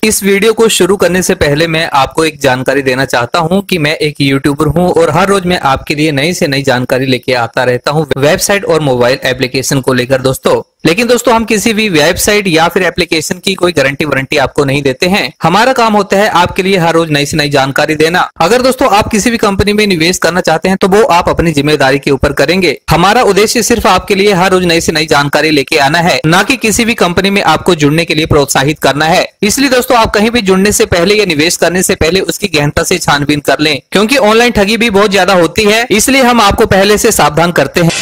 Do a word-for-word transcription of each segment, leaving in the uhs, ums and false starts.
इस वीडियो को शुरू करने से पहले मैं आपको एक जानकारी देना चाहता हूं कि मैं एक यूट्यूबर हूं और हर रोज मैं आपके लिए नई से नई जानकारी लेके आता रहता हूं वेबसाइट और मोबाइल एप्लीकेशन को लेकर दोस्तों। लेकिन दोस्तों हम किसी भी वेबसाइट या फिर एप्लीकेशन की कोई गारंटी वारंटी आपको नहीं देते हैं। हमारा काम होता है आपके लिए हर रोज नई से नई जानकारी देना। अगर दोस्तों आप किसी भी कंपनी में निवेश करना चाहते हैं तो वो आप अपनी जिम्मेदारी के ऊपर करेंगे। हमारा उद्देश्य सिर्फ आपके लिए हर रोज नई से नई जानकारी लेके आना है, न कि किसी भी कंपनी में आपको जुड़ने के लिए प्रोत्साहित करना है। इसलिए दोस्तों आप कहीं भी जुड़ने से पहले या निवेश करने से पहले उसकी गहनता से छानबीन कर लें, क्योंकि ऑनलाइन ठगी भी बहुत ज्यादा होती है। इसलिए हम आपको पहले से सावधान करते हैं।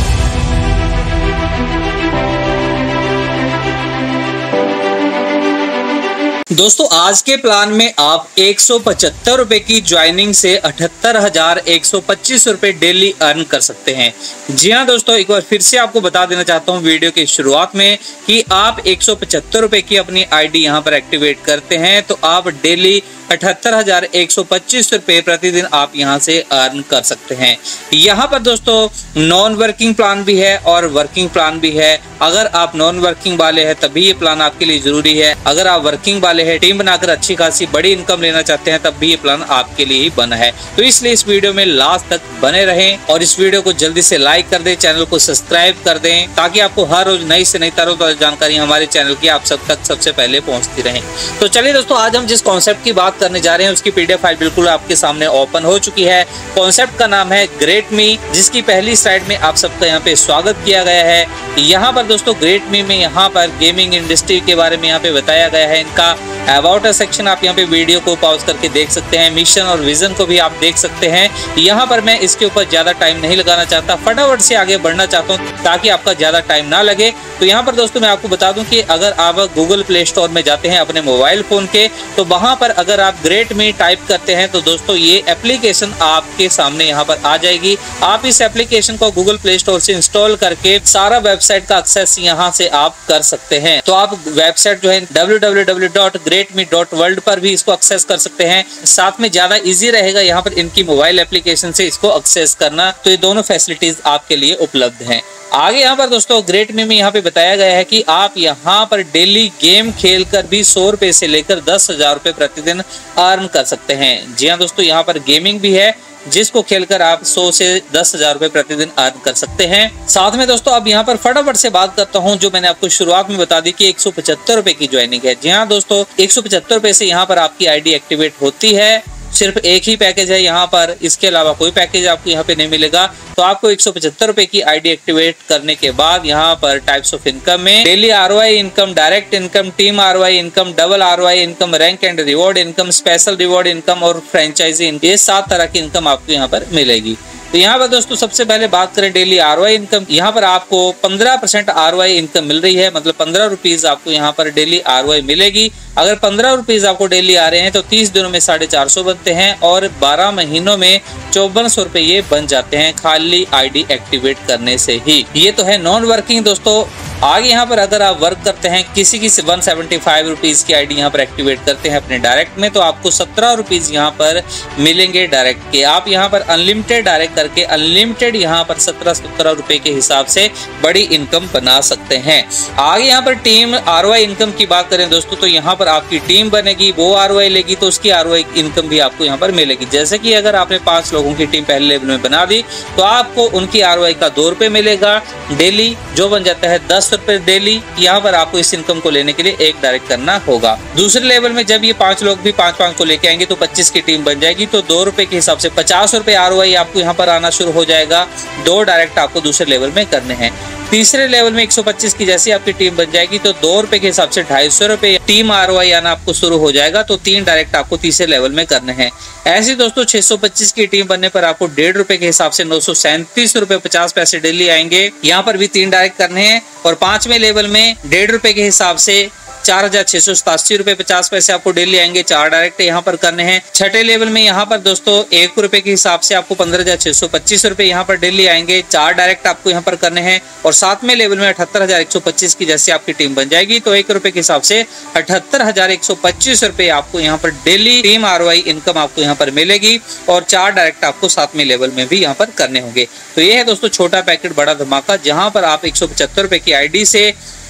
दोस्तों आज के प्लान में आप एक सौ पचहत्तर रुपए की ज्वाइनिंग से अठहत्तर हजार एक सौ पच्चीस रुपए डेली अर्न कर सकते हैं। जी हाँ दोस्तों, एक बार फिर से आपको बता देना चाहता हूँ वीडियो की शुरुआत में कि आप एक सौ पचहत्तर रुपए की अपनी आईडी यहाँ पर एक्टिवेट करते हैं तो आप डेली अठहत्तर हजार एक सौ पच्चीस रुपए प्रतिदिन आप यहाँ से अर्न कर सकते हैं। यहाँ पर दोस्तों नॉन वर्किंग प्लान भी है और वर्किंग प्लान भी है। अगर आप नॉन वर्किंग वाले हैं तभी ये प्लान आपके लिए जरूरी है। अगर आप वर्किंग वाले हैं, टीम बनाकर अच्छी खासी बड़ी इनकम लेना चाहते हैं, तब भी ये प्लान आपके लिए ही बना है। तो इसलिए इस वीडियो में लास्ट तक बने रहें और इस वीडियो को जल्दी से लाइक कर दें, चैनल को सब्सक्राइब कर दें, ताकि आपको हर रोज नई से नई तरोताजा जानकारी हमारे चैनल की आप सब तक सबसे पहले पहुंचती रहे। तो चलिए दोस्तों, आज हम जिस कॉन्सेप्ट की बात करने जा रहे हैं उसकी पीडीएफ फाइल बिल्कुल आपके सामने ओपन हो चुकी है। कॉन्सेप्ट का नाम है ग्रेट मी, जिसकी पहली स्लाइड में आप सबका यहाँ पे स्वागत किया गया है। यहाँ पर दोस्तों ग्रेट मी में यहाँ पर गेमिंग इंडस्ट्री के बारे में यहाँ पे बताया गया है। इनका अबाउट अ सेक्शन आप यहाँ पे वीडियो को पॉज करके देख सकते हैं। मिशन और विजन को भी आप देख सकते हैं। यहाँ पर मैं इसके ऊपर ज्यादा टाइम नहीं लगाना चाहता, फटाफट से आगे बढ़ना चाहता हूँ ताकि आपका ज्यादा टाइम ना लगे। तो यहाँ पर दोस्तों मैं आपको बता दूं कि अगर आप गूगल प्ले स्टोर में जाते हैं अपने मोबाइल फोन के, तो वहां पर अगर आप ग्रेट मी टाइप करते हैं तो दोस्तों ये एप्लीकेशन आपके सामने यहाँ पर आ जाएगी। आप इस एप्लीकेशन को गूगल प्ले स्टोर से इंस्टॉल करके सारा वेबसाइट का एक्सेस यहाँ से आप कर सकते हैं। तो आप वेबसाइट जो है W W W dot great me dot world पर भी इसको एक्सेस कर सकते हैं। साथ में ज्यादा इजी रहेगा यहाँ पर इनकी मोबाइल एप्लीकेशन से इसको एक्सेस करना। तो ये दोनों फैसिलिटीज आपके लिए उपलब्ध हैं। आगे यहाँ पर दोस्तों ग्रेट मी में यहाँ पे बताया गया है कि आप यहाँ पर डेली गेम खेलकर भी सौ रुपए से लेकर दस हजार रुपए प्रतिदिन अर्न कर सकते हैं। जी हाँ दोस्तों, यहाँ पर गेमिंग भी है जिसको खेलकर आप सौ से दस हजार रुपए प्रतिदिन अर्न कर सकते हैं। साथ में दोस्तों अब यहाँ पर फटाफट से बात करता हूँ जो मैंने आपको शुरुआत में बता दी कि एक सौ पचहत्तर रुपए की ज्वाइनिंग है। जी हाँ दोस्तों, एक सौ पचहत्तर रुपए से यहाँ पर आपकी आईडी एक्टिवेट होती है। सिर्फ एक ही पैकेज है यहाँ पर, इसके अलावा कोई पैकेज आपको यहाँ पे नहीं मिलेगा। तो आपको एक सौ पचहत्तर रुपए की आईडी एक्टिवेट करने के बाद यहाँ पर टाइप्स ऑफ इनकम में daily ROI income, direct income, team ROI income, double ROI income, rank and reward income, special reward income और फ्रेंचाइजी इनकम, ये सात तरह की इनकम आपको यहाँ पर मिलेगी। तो यहाँ पर दोस्तों सबसे पहले बात करें डेली आरओआई इनकम। यहाँ पर आपको पंद्रह परसेंट आरओआई इनकम मिल रही है, मतलब पंद्रह रुपीज आपको यहाँ पर डेली आरओआई मिलेगी। अगर पंद्रह रुपीज आपको डेली आ रहे हैं तो तीस दिनों में साढ़े चार सौ बनते हैं और बारह महीनों में चौवन सौ रुपए ये बन जाते हैं खाली आईडी एक्टिवेट करने से ही। ये तो है नॉन वर्किंग दोस्तों। आगे यहाँ पर अगर आप वर्क करते हैं, किसी की वन सेवेंटी फाइव रुपीज की आईडी यहाँ पर एक्टिवेट करते हैं अपने डायरेक्ट में, तो आपको सत्रह रुपीज यहाँ पर मिलेंगे डायरेक्ट के। आप यहाँ पर अनलिमिटेड डायरेक्ट करके अनलिमिटेड यहाँ पर सत्रह सत्रह रुपए के हिसाब से बड़ी इनकम बना सकते हैं। आगे यहाँ पर टीम आरओआई इनकम की बात करें दोस्तों, तो यहाँ पर आपकी टीम बनेगी, वो आरओआई लेगी तो उसकी आरओआई इनकम भी आपको यहाँ पर मिलेगी। जैसे कि अगर आपने पांच लोगों की टीम पहले लेवल में बना दी तो आपको उनकी आरओआई का दो रुपए मिलेगा डेली, जो बन जाता है दस रुपए डेली। यहाँ पर आपको इस इनकम को लेने के लिए एक डायरेक्ट करना होगा। दूसरे लेवल में जब ये पांच लोग भी पांच पांच को लेके आएंगे तो पच्चीस की टीम बन जाएगी, तो दो रुपए के हिसाब से पचास रुपए आरओआई आपको यहाँ पर आना शुरू हो जाएगा। दो डायरेक्ट आपको दूसरे लेवल में करने हैं। तीसरे लेवल में एक सौ पच्चीस की जैसी आपकी टीम बन जाएगी तो दो रुपए के हिसाब से ढाई सौ रुपए टीम आरओआई आना आपको शुरू हो जाएगा, तो तीन डायरेक्ट आपको तीसरे लेवल में करने हैं। ऐसे दोस्तों छह सौ पच्चीस की टीम बनने पर आपको डेढ़ रुपए के हिसाब से नौ सौ सैंतीस रुपए पचास पैसे डेली आएंगे। यहाँ पर भी तीन डायरेक्ट करने हैं। और पांचवें लेवल में डेढ़ रुपए के हिसाब से चार हजार छह सौ सतासी रुपए पचास पैसे आपको डेली आएंगे, चार डायरेक्ट यहाँ पर करने हैं। छठे लेवल में यहाँ पर दोस्तों एक रुपए के हिसाब से आपको पंद्रह हजार छह सौ पच्चीस रुपए यहाँ पर डेली आएंगे, चार डायरेक्ट आपको यहाँ पर करने हैं। और सातवें लेवल में अठहत्तर हजार एक सौ पच्चीस की जैसे आपकी टीम बन जाएगी तो एक रुपए के हिसाब से अठहत्तर हजार एक सौ पच्चीस रुपए आपको यहाँ पर डेली टीम आरओआई इनकम आपको यहाँ पर मिलेगी और चार डायरेक्ट आपको सातवें लेवल में भी यहाँ पर करने होंगे। तो ये है दोस्तों छोटा पैकेट बड़ा धमाका, जहां पर आप एक सौ पचहत्तर रुपए की आईडी से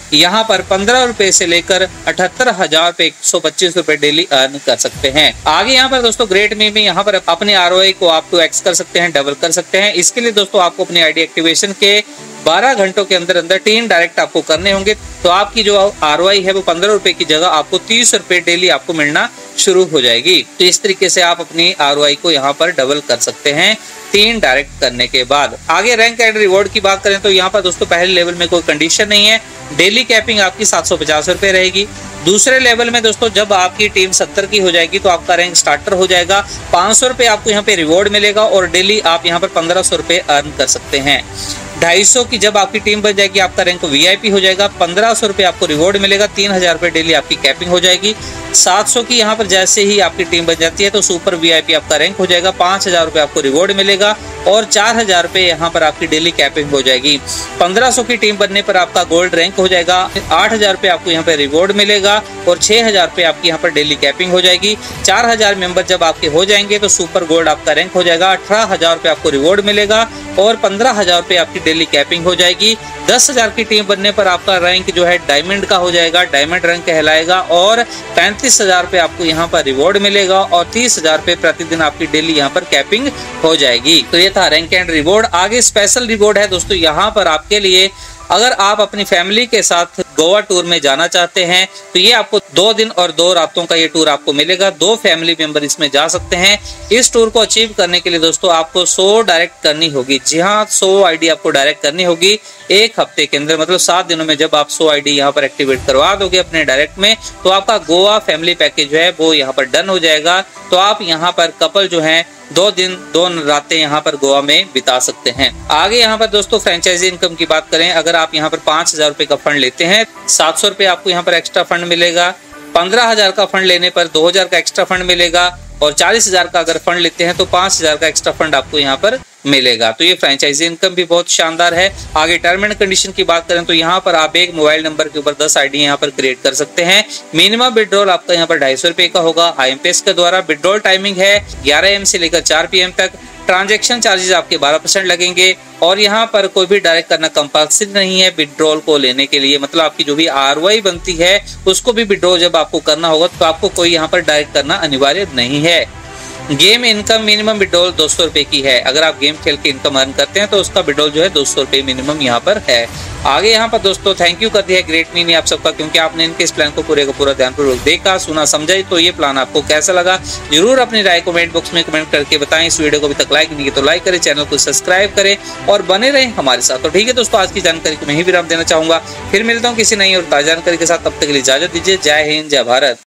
यहाँ पर पंद्रह रुपए से लेकर अठहत्तर हजार पे एक सौ पच्चीस रुपए डेली अर्न कर सकते हैं। आगे यहाँ पर दोस्तों ग्रेट मी में यहाँ पर अपने आरओआई को आप टू एक्स कर सकते हैं, डबल कर सकते हैं। इसके लिए दोस्तों आपको अपनी आईडी एक्टिवेशन के बारह घंटों के अंदर अंदर तीन डायरेक्ट आपको करने होंगे, तो आपकी जो आरओआई है वो पंद्रह रुपए की जगह आपको तीस रुपए डेली आपको मिलना शुरू हो जाएगी। तो इस तरीके से आप अपनी आरओआई को यहाँ पर डबल कर सकते हैं तीन डायरेक्ट करने के बाद। आगे रैंक एंड रिवॉर्ड की बात करें तो यहाँ पर दोस्तों पहले लेवल में कोई कंडीशन नहीं है, डेली कैपिंग आपकी सात सौ पचास रुपए रहेगी। दूसरे लेवल में दोस्तों जब आपकी टीम सत्तर की हो जाएगी तो आपका रैंक स्टार्टर हो जाएगा, पाँच सौ रुपए आपको यहाँ पे रिवॉर्ड मिलेगा और डेली आप यहाँ पर पंद्रह सौ रुपए अर्न कर सकते हैं। ढाई सौ की जब आपकी टीम बन जाएगी आपका रैंक वीआईपी हो जाएगा, पंद्रह सौ रुपए आपको रिवॉर्ड मिलेगा, तीन हजार रुपए डेली आपकी कैपिंग हो जाएगी। सात सौ की यहाँ पर जैसे ही आपकी टीम बन जाती है तो सुपर वीआईपी आपका रैंक हो जाएगा, पाँच हजार रुपए आपको रिवॉर्ड मिलेगा और चार हजार रुपए यहाँ पर आपकी डेली कैपिंग हो जाएगी। पंद्रह सौ की टीम बनने पर आपका गोल्ड रैंक हो जाएगा, आठ हजार रुपए आपको यहाँ पे रिवॉर्ड मिलेगा और छह हजार रुपए आपकी यहाँ पर डेली कैपिंग हो जाएगी। चार हजार मेंबर जब आपके हो जाएंगे तो सुपर गोल्ड आपका रैंक हो जाएगा, अठारह हजार रुपए आपको रिवॉर्ड मिलेगा और पंद्रह हजार रुपए आपकी डेली कैपिंग हो जाएगी। दस हजार की टीम बनने पर आपका रैंक जो है डायमंड का हो जाएगा, डायमंड रैंक कहलाएगा और पैंतीस हजार रुपए आपको यहाँ पर रिवॉर्ड मिलेगा और तीस हजार रुपए प्रतिदिन आपकी डेली यहाँ पर कैपिंग हो जाएगी। तो ये था रैंक एंड रिवॉर्ड। आगे स्पेशल रिवॉर्ड है दोस्तों यहाँ पर आपके लिए, अगर आप अपनी फैमिली के साथ गोवा टूर में जाना चाहते हैं तो ये आपको दो दिन और दो रातों का ये टूर आपको मिलेगा, दो फैमिली मेंबर इसमें जा सकते हैं। इस टूर को अचीव करने के लिए दोस्तों आपको सौ डायरेक्ट करनी होगी। जी हाँ, सौ आईडी आपको डायरेक्ट करनी होगी एक हफ्ते के अंदर, मतलब सात दिनों में जब आप सौ आईडी यहाँ पर एक्टिवेट करवा दोगे अपने डायरेक्ट में तो आपका गोवा फैमिली पैकेज जो है वो यहाँ पर डन हो जाएगा। तो आप यहाँ पर कपल जो है दो दिन दो रातें यहाँ पर गोवा में बिता सकते हैं। आगे यहाँ पर दोस्तों फ्रेंचाइजी इनकम की बात करें, अगर आप यहाँ पर पांच हजार रुपए का फंड लेते हैं, सात सौ रुपए आपको यहाँ पर एक्स्ट्रा फंड मिलेगा। पंद्रह हजार का फंड लेने पर दो हजार का एक्स्ट्रा फंड मिलेगा और चालीस हजार का अगर फंड लेते हैं तो पांच हजार का एक्स्ट्रा फंड आपको यहाँ पर मिलेगा। तो ये फ्रेंचाइजी इनकम भी बहुत शानदार है। आगे टर्म एंड कंडीशन की बात करें तो यहाँ पर आप एक मोबाइल नंबर के ऊपर दस आईडी यहाँ पर क्रिएट कर सकते हैं। मिनिमम विड्रॉल आपका यहाँ पर ढाई सौ रुपए का होगा। आईएमपीएस के द्वारा विड्रॉल टाइमिंग है ग्यारह एम से लेकर चार पी एम तक। ट्रांजैक्शन चार्जेस आपके बारह परसेंट लगेंगे और यहाँ पर कोई भी डायरेक्ट करना कंपल्सरी नहीं है विड्रॉल को लेने के लिए, मतलब आपकी जो भी आरओआई बनती है उसको भी विड्रॉल जब आपको करना होगा तो आपको कोई यहाँ पर डायरेक्ट करना अनिवार्य नहीं है। गेम इनकम मिनिमम विड्रॉल दो सौ रुपए की है। अगर आप गेम खेल के इनकम अर्न करते हैं तो उसका विड्रॉल जो है दो सौ रुपए मिनिमम यहाँ पर है। आगे यहाँ पर दोस्तों थैंक यू कर दिया है ग्रेट मी ने आप सबका, क्योंकि आपने इनके इस प्लान को पूरे का पूरा ध्यानपूर्वक देखा, सुना, समझा। तो ये प्लान आपको कैसा लगा जरूर अपनी राय कमेंट बॉक्स में कमेंट करके बताएं। इस वीडियो को अभी तक लाइक नहीं किया तो लाइक करें, चैनल को सब्सक्राइब करें और बने रहें हमारे साथ। तो ठीक है दोस्तों, आज की जानकारी को मैं ही विराम देना चाहूंगा। फिर मिलता हूँ किसी नई और ताजा जानकारी के साथ, तब तक के लिए इजाजत दीजिए। जय हिंद, जय भारत।